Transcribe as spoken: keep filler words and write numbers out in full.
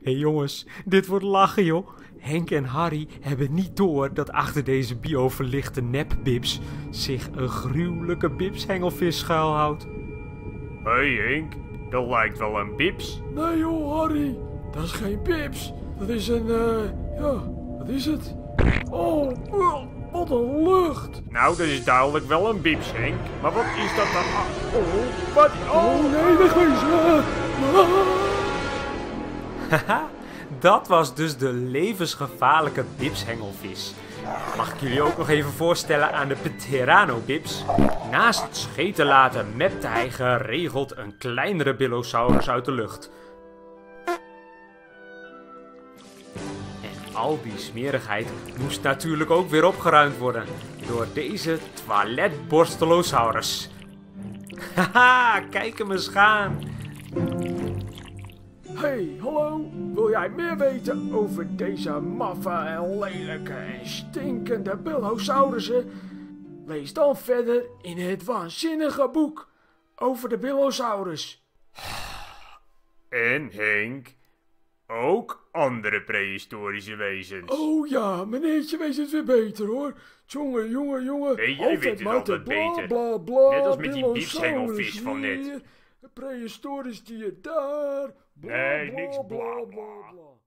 Hé jongens, dit wordt lachen joh. Henk en Harry hebben niet door dat achter deze bioverlichte nepbips zich een gruwelijke bipshengelvis schuilhoudt. Hé hey Henk, dat lijkt wel een bips. Nee joh Harry, dat is geen pips. Dat is een, eh, ja, wat is het? Oh, uh, wat een lucht. Nou, dat is duidelijk wel een bips, Henk. Maar wat is dat dan? Oh, wat? Oh nee, wegwezen. Haha, dat was dus de levensgevaarlijke bipshengelvis. Mag ik jullie ook nog even voorstellen aan de Pterano-bips? Naast het scheten laten mepte hij geregeld een kleinere Bilosaurus uit de lucht. En al die smerigheid moest natuurlijk ook weer opgeruimd worden door deze toiletborstelosaurus. Haha, kijk hem eens gaan! Hey, hallo, wil jij meer weten over deze maffe en lelijke en stinkende Bilosaurussen? Lees dan verder in het waanzinnige boek over de Bilosaurus. En Henk, ook andere prehistorische wezens. Oh ja, meneertje weet het weer beter hoor. Jongen, jongen, jongen. Nee, jij weet het maar altijd te bla, beter. Bla, bla, Net als met die Bilosaurus biepshengelvis van net. hier, prehistorisch dier daar. Bla, Nee, bla, niks bla, bla, bla. bla.